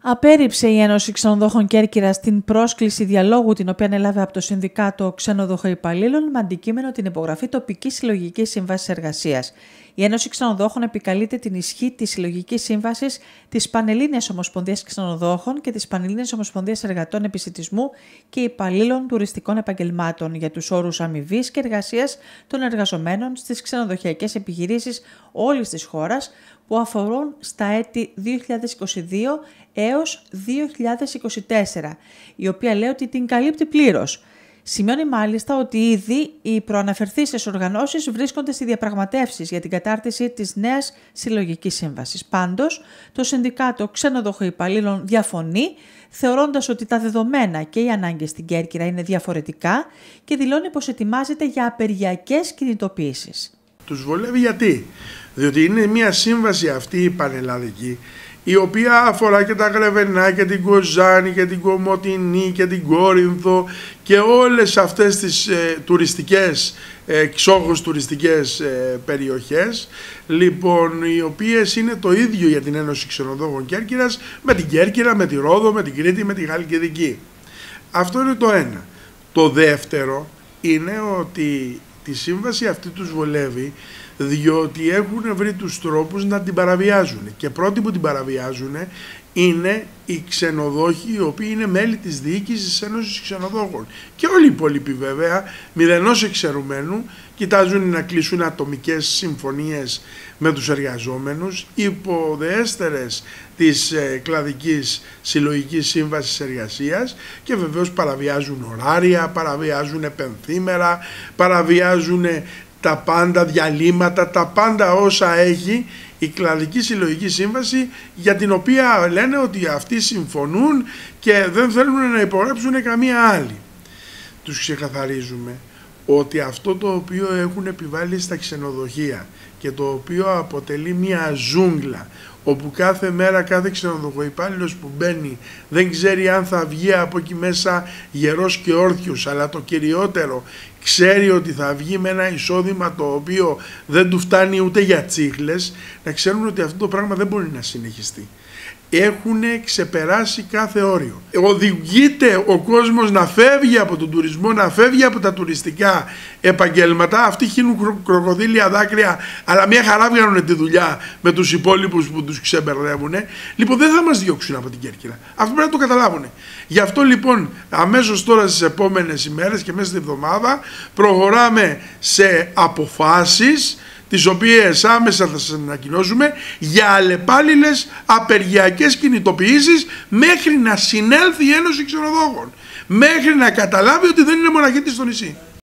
Απέρριψε η Ένωση Ξενοδόχων Κέρκυρας την πρόσκληση διαλόγου την οποία ανέλαβε από το Συνδικάτο Ξενοδοχών Υπαλλήλων με αντικείμενο την υπογραφή τοπικής συλλογικής σύμβασης εργασίας. Η Ένωση Ξενοδόχων επικαλείται την ισχύ της συλλογικής σύμβασης της Πανελλήνιας Ομοσπονδίας Ξενοδόχων και της Πανελλήνιας Ομοσπονδίας Εργατών Επισιτισμού και Υπαλλήλων Τουριστικών Επαγγελμάτων για τους όρους αμοιβής και εργασίας των εργαζομένων στις ξενοδοχειακές επιχειρήσεις όλης της χώρας που αφορούν στα έτη 2022 έως 2024, η οποία λέει ότι την καλύπτει πλήρως. Σημειώνει μάλιστα ότι ήδη οι προαναφερθήσεις οργανώσεις βρίσκονται στη διαπραγματεύσεις για την κατάρτιση της νέας συλλογικής σύμβασης. Πάντως, το Συνδικάτο Ξενοδοχών Υπαλλήλων διαφωνεί, θεωρώντας ότι τα δεδομένα και οι ανάγκες στην Κέρκυρα είναι διαφορετικά και δηλώνει πως ετοιμάζεται για απεργιακές κινητοποιήσεις. Τους βολεύει γιατί? Διότι είναι μια σύμβαση αυτή η πανελλαδική, η οποία αφορά και τα Γρεβενά και την Κοζάνη και την Κομοτηνή και την Κόρινθο και όλες αυτές τις εξόχως τουριστικές περιοχές, λοιπόν, οι οποίες είναι το ίδιο για την Ένωση Ξενοδόχων Κέρκυρας με την Κέρκυρα, με τη Ρόδο, με την Κρήτη, με τη Χαλκιδική. Αυτό είναι το ένα. Το δεύτερο είναι ότι τη σύμβαση αυτή τους βολεύει διότι έχουν βρει τους τρόπους να την παραβιάζουν, και πρώτοι που την παραβιάζουν είναι οι ξενοδόχοι, οι οποίοι είναι μέλη της διοίκησης της Ένωσης Ξενοδόχων, και όλοι οι υπόλοιποι βέβαια μηδενός εξαιρουμένου κοιτάζουν να κλείσουν ατομικές συμφωνίες με τους εργαζόμενους υποδεέστερες της κλαδικής συλλογικής σύμβασης εργασίας, και βεβαίως παραβιάζουν ωράρια, παραβιάζουν επενθήμερα, παραβιάζουν τα πάντα διαλύματα, τα πάντα όσα έχει η κλαδική συλλογική σύμβαση, για την οποία λένε ότι αυτοί συμφωνούν και δεν θέλουν να υπογράψουν καμία άλλη. Τους ξεκαθαρίζουμε ότι αυτό το οποίο έχουν επιβάλει στα ξενοδοχεία και το οποίο αποτελεί μια ζούγκλα, όπου κάθε μέρα κάθε ξενοδοχοϊπάλληλος που μπαίνει δεν ξέρει αν θα βγει από εκεί μέσα γερός και όρθιος, αλλά το κυριότερο, ξέρει ότι θα βγει με ένα εισόδημα το οποίο δεν του φτάνει ούτε για τσίχλες, να ξέρουν ότι αυτό το πράγμα δεν μπορεί να συνεχιστεί. Έχουν ξεπεράσει κάθε όριο. Οδηγείται ο κόσμος να φεύγει από τον τουρισμό, να φεύγει από τα τουριστικά επαγγέλματα. Αυτοί χύνουν κροκοδίλια δάκρυα, αλλά μια χαρά βγαίνουν τη δουλειά με τους υπόλοιπους που τους ξεμπερδεύουν. Λοιπόν, δεν θα μας διώξουν από την Κέρκυρα. Αυτό πρέπει να το καταλάβουν. Γι' αυτό λοιπόν αμέσως τώρα στις επόμενες ημέρες και μέσα στη εβδομάδα προχωράμε σε αποφάσεις, τις οποίες άμεσα θα σας ανακοινώσουμε, για αλλεπάλληλες απεργιακές κινητοποιήσεις μέχρι να συνέλθει η Ένωση Ξενοδόχων, μέχρι να καταλάβει ότι δεν είναι μοναχή της στο νησί.